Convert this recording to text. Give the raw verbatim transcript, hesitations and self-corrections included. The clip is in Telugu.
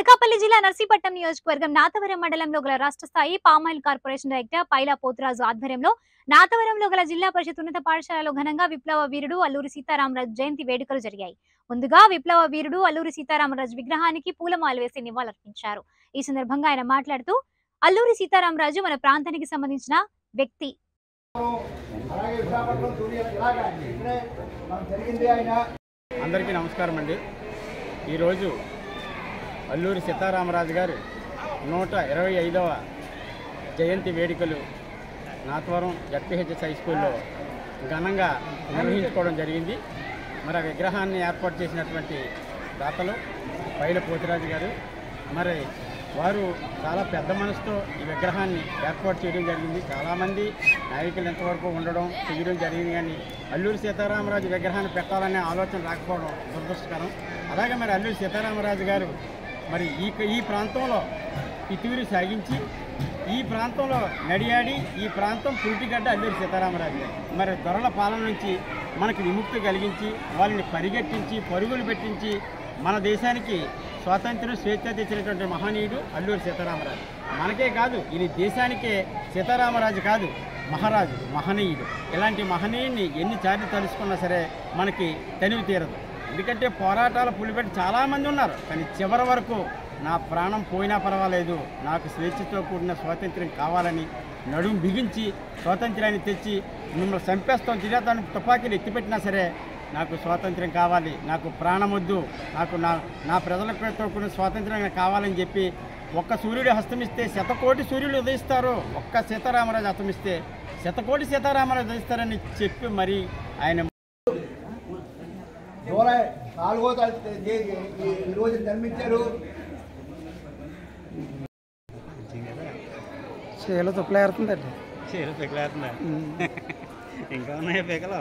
అనకాపల్లి జిల్లా నర్సీపట్నం నియోజకవర్గం నాతవరం మండలంలో గల రాష్ట్ర స్థాయి palm oil corporation director Paila Pothuraju ఆధ్వర్యంలో నాతవరంలో గల జిల్లా పరిషత్ ఉన్నత పాఠశాలలో ఘనంగా విప్లవ వీరుడు అల్లూరి సీతారామరాజు జయంతి వేడుకలు జరిగాయి. ముందుగా విప్లవ వీరుడు అల్లూరి సీతారామరాజు విగ్రహానికి పూలమాల వేసి నివాళులర్పించారు. ఈ సందర్భంగా ఆయన మాట్లాడుతూ అల్లూరి సీతారామరాజు మన ప్రాంతానికి సంబంధించిన వ్యక్తి. అందరికీ నమస్కారం అండి. ఈరోజు అల్లూరి సీతారామరాజు గారు నూట ఇరవై ఐదవ జయంతి వేడుకలు నాతవరం జడ్పీహెచ్ఎస్ హై స్కూల్లో ఘనంగా నిర్వహించుకోవడం జరిగింది. మరి ఆ విగ్రహాన్ని ఏర్పాటు చేసినటువంటి దాతలు పైలా పోతురాజు గారు, మరి వారు చాలా పెద్ద మనసుతో ఈ విగ్రహాన్ని ఏర్పాటు చేయడం జరిగింది. చాలామంది నాయకులు ఎంతవరకు ఉండడం చేయడం జరిగింది, కానీ అల్లూరి సీతారామరాజు విగ్రహాన్ని పెట్టాలనే ఆలోచన రాకపోవడం దురదృష్టకరం. అలాగే మరి అల్లూరి సీతారామరాజు గారు మరి ఈ ఈ ప్రాంతంలో పితూరి సాగించి ఈ ప్రాంతంలో నడియాడి ఈ ప్రాంతం పురిటిగడ్డ అల్లూరి సీతారామరాజు గారు. మరి దొరల పాలన నుంచి మనకి విముక్తి కలిగించి వాళ్ళని పరిగెట్టించి పరుగులు పెట్టించి మన దేశానికి స్వాతంత్ర్యం స్వేచ్ఛ తెచ్చినటువంటి మహనీయుడు అల్లూరి సీతారామరాజు. మనకే కాదు, ఇది దేశానికే సీతారామరాజు కాదు, మహారాజు, మహనీయుడు. ఇలాంటి మహనీయుడిని ఎన్నిసార్లు తలుసుకున్నా సరే మనకి తనివి తీరదు. ఎందుకంటే పోరాటాల పులిపెట్టి చాలామంది ఉన్నారు, కానీ చివరి వరకు నా ప్రాణం పోయినా పర్వాలేదు, నాకు స్వేచ్ఛతో కూడిన స్వాతంత్ర్యం కావాలని నడుము బిగించి స్వాతంత్ర్యాన్ని తెచ్చి మిమ్మల్ని చంపేస్తాం తినేతాను తుపాకీలు ఎత్తిపెట్టినా సరే నాకు స్వాతంత్ర్యం కావాలి, నాకు ప్రాణం వద్దు, నాకు నా నా ప్రజలతో కూడిన స్వాతంత్ర్యం కావాలని చెప్పి ఒక్క సూర్యుడు హస్తమిస్తే శతకోటి సూర్యుడు ఉదయిస్తారు, ఒక్క సీతారామరాజు హస్తమిస్తే శతకోటి సీతారామరాజు ఉదయిస్తారని చెప్పి మరి ఆయన జూలై నాలుగో తారీఖు ఈరోజు జన్మించారు. చేలో తుప్పలేరుతుందండి, చేలో పిక్కలేరుతుందా? ఇంకా ఉన్నాయా పిక్కలు?